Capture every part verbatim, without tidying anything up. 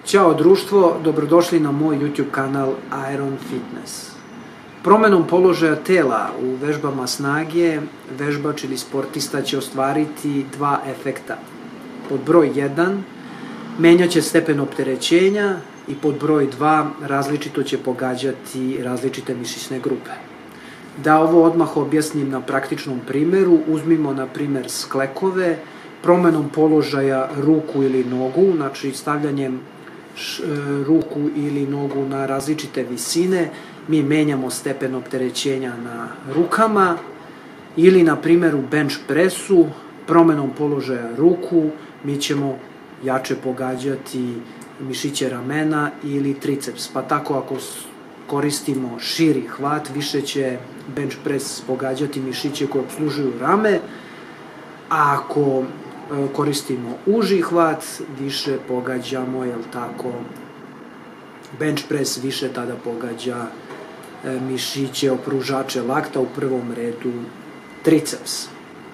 Ćao društvo, dobrodošli na moj YouTube kanal Iron Fitness. Promenom položaja tela u vežbama snage, vežbač ili sportista će ostvariti dva efekta. Pod broj jedan, menjat će stepen opterećenja i pod broj dva, različito će pogađati različite mišićne grupe. Da ovo odmah objasnim na praktičnom primjeru, uzmimo na primjer sklekove, promenom položaja ruku ili nogu, znači stavljanjem ruku ili nogu na različite visine, mi menjamo stepen opterećenja na rukama, ili na primjer u bench presu, promenom položaja ruku, mi ćemo jače pogađati mišiće ramena ili triceps, pa tako ako koristimo širi hvat, više će bench press pogađati mišiće koje opslužuju rame, a ako koristimo uži hvat, više pogađamo, jel tako, bench press više tada pogađa mišiće opružače lakta, u prvom redu triceps.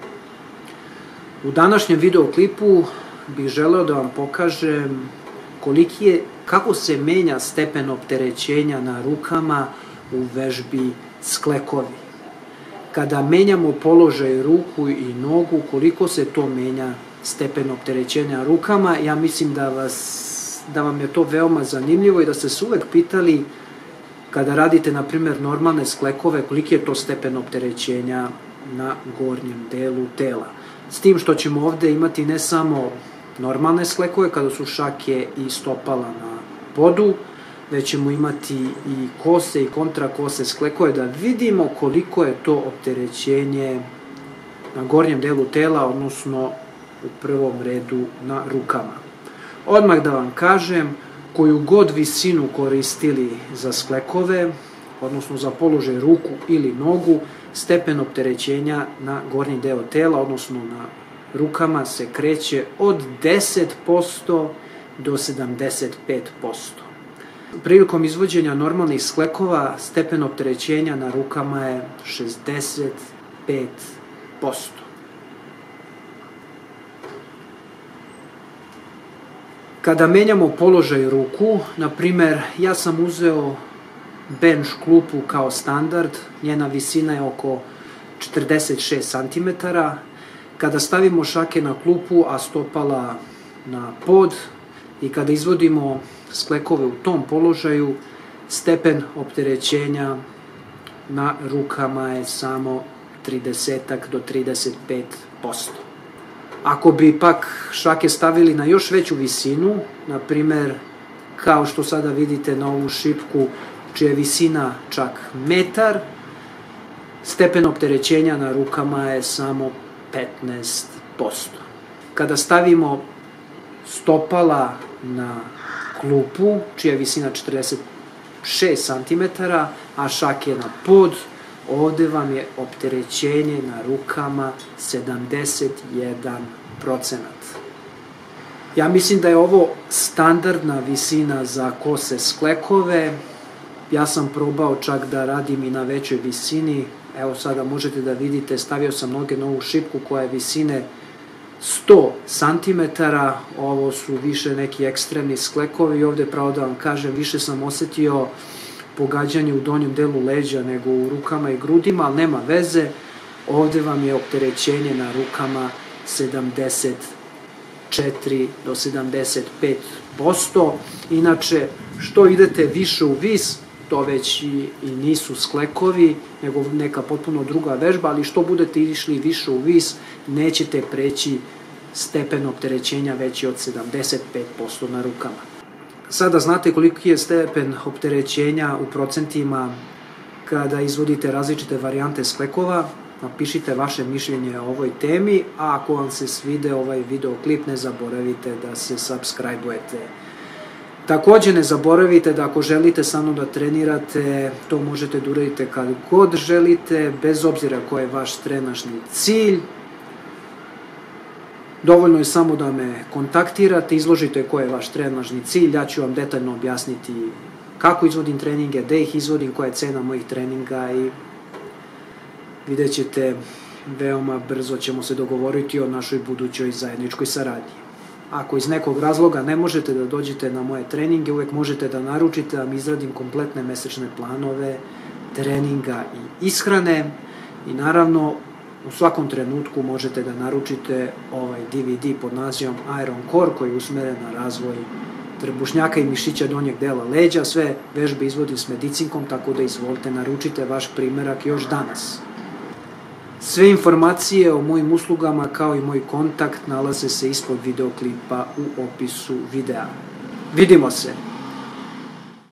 U današnjem videoklipu bih želeo da vam pokažem koliki je, kako se menja stepen opterećenja na rukama u vežbi sklekovi. Kada menjamo položaj ruku i nogu, koliko se to menja stepen opterećenja rukama, ja mislim da, vas, da vam je to veoma zanimljivo i da ste se uvek pitali kada radite, na primjer, normalne sklekove, koliki je to stepen opterećenja na gornjem delu tela. S tim što ćemo ovde imati ne samo normalne sklekove, kada su šake i stopala na podu, već ćemo imati i kose i kontrakose sklekove, da vidimo koliko je to opterećenje na gornjem delu tela, odnosno u prvom redu na rukama. Odmah da vam kažem, koju god visinu koristili za sklekove, odnosno za položaj ruku ili nogu, stepen opterećenja na gornji deo tela, odnosno na rukama, se kreće od deset posto do sedamdeset pet posto. Prilikom izvođenja normalnih sklekova, stepen opterećenja na rukama je šezdeset pet posto. Kada menjamo položaj ruku, na primer, ja sam uzeo bench klupu kao standard, njena visina je oko četrdeset šest centimetara. Kada stavimo šake na klupu, a stopala na pod, i kada izvodimo sklekove u tom položaju, stepen opterećenja na rukama je samo trideset do trideset pet posto. Ako bi pak šake stavili na još veću visinu, na primer, kao što sada vidite na ovu šipku, čija je visina čak metar, stepen opterećenja na rukama je samo petnaest posto. Kada stavimo stopala na klupu, čija je visina četrdeset šest centimetara, a šake na pod, ovde vam je opterećenje na rukama sedamdeset jedan procenat. Ja mislim da je ovo standardna visina za kose sklekove. Ja sam probao čak da radim i na većoj visini. Evo sada možete da vidite, stavio sam noge na ovu šipku koja je visine sto centimetara. Ovo su više neki ekstremni sklekovi i ovde, pravo da vam kažem, više sam osetio pogađanje u donjem delu leđa nego u rukama i grudima, ali nema veze, ovde vam je opterećenje na rukama sedamdeset četiri do sedamdeset pet posto. Inače, što idete više u vis, to već i, i nisu sklekovi, nego neka potpuno druga vežba, ali što budete išli više u vis, nećete preći stepen opterećenja veći od sedamdeset pet posto na rukama. Sada znate koliki je stepen opterećenja u procentima kada izvodite različite varijante sklekova. Napišite vaše mišljenje o ovoj temi, a ako vam se svide ovaj videoklip, ne zaboravite da se subscribe-ujete. Takođe ne zaboravite da ako želite sa mnom da trenirate, to možete da uradite kad god želite, bez obzira koji je vaš trenažni cilj. Dovoljno je samo da me kontaktirate, izložite koji je vaš trenažni cilj, ja ću vam detaljno objasniti kako izvodim treninge, gde ih izvodim, koja je cena mojih treninga i vidjet ćete, veoma brzo ćemo se dogovoriti o našoj budućoj zajedničkoj saradnji. ako iz nekog razloga ne možete da dođete na moje treninge, uvek možete da naručite da vam izradim kompletne mesečne planove treninga i ishrane i naravno u svakom trenutku možete da naručite ovaj D V D pod nazivom Iron Core koji je usmeren na razvoj trbušnjaka i mišića donjeg dela leđa. Sve vežbe izvodim s medicinkom, tako da izvolite, naručite vaš primerak još danas. Sve informacije o mojim uslugama kao i moj kontakt nalaze se ispod videoklipa u opisu videa. Vidimo se!